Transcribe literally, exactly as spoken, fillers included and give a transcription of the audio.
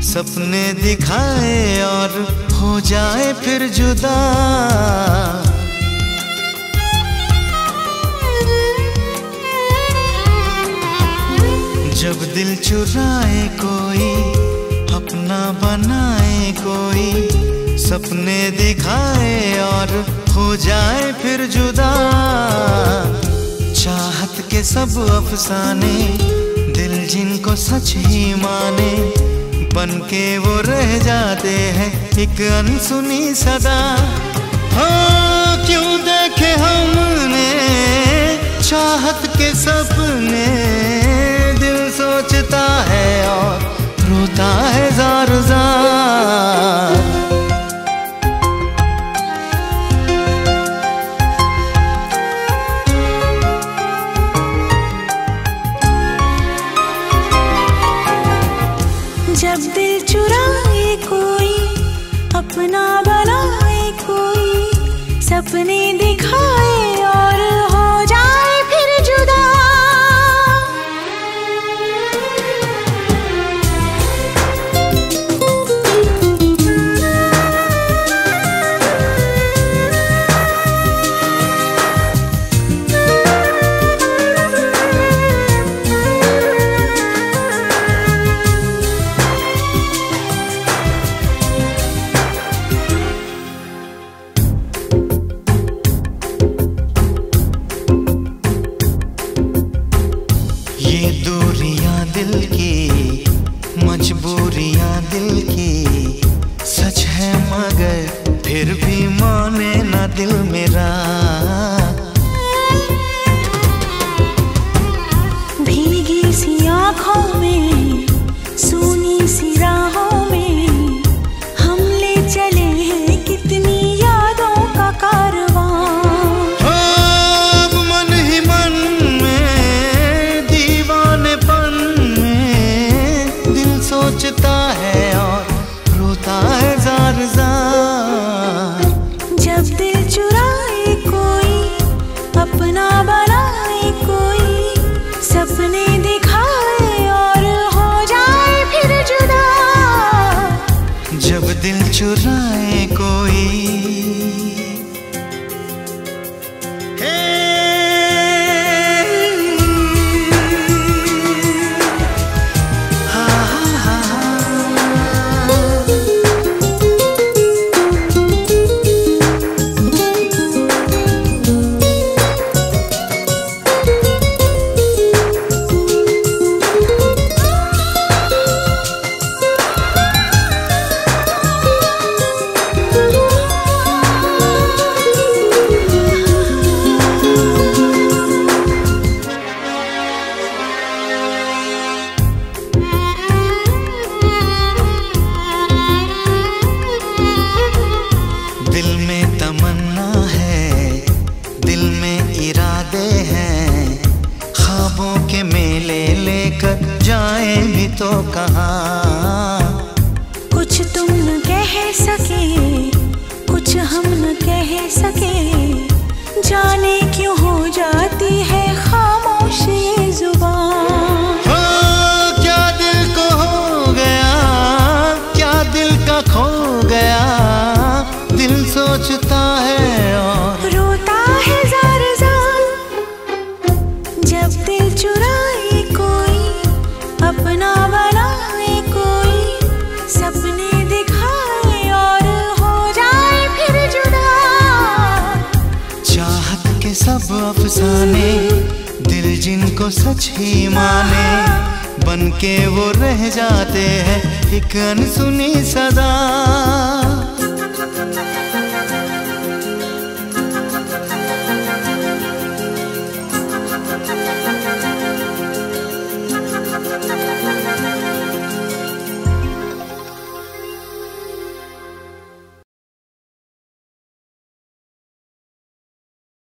सपने दिखाए और हो जाए फिर जुदा। जब दिल चुराए कोई, अपना बनाए कोई, सपने दिखाए और हो जाए फिर जुदा। चाहत के सब अफसाने, दिल जिनको सच ही माने, बन के वो रह जाते हैं एक अनसुनी सदा। हो क्यों देखे हमने चाहत के सपने, दिल सोचता है और रोता है जार जार। जब दिल चुराए कोई, अपना बनाए कोई, सपने दिखाए और हो जाए फिर जुदा। मजबूरियां दिल की सच है, मगर फिर भी माने ना दिल मेरा। भीगी सी आँखों में, सूनी सी राहों में, हम ले चले हैं कितनी यादों का कारवां। अब मन ही मन में, दीवानेपन में, दिल सोचता है और रोता है जार जार। जब दिल चुराए कोई, अपना बनाए कोई, सपने दिखाए और हो जाए फिर जुदा। जब दिल चुराए कोई, तो कहाँ कुछ तुम न कह सके, कुछ हम न कह सके, जाने क्यों हो जाती है खामोश ये जुबान। हो क्या दिल को हो गया, क्या दिल का खो गया, दिल सोचता है और रोता है जार जार। जब दिल चुराए कोई, अपना बनाए कोई, सपने दिखाए और हो जाए फिर जुदा। चाहत के सब अफसाने, दिल जिनको सच ही माने, बन के वो रह जाते हैं एक अनसुनी सदा।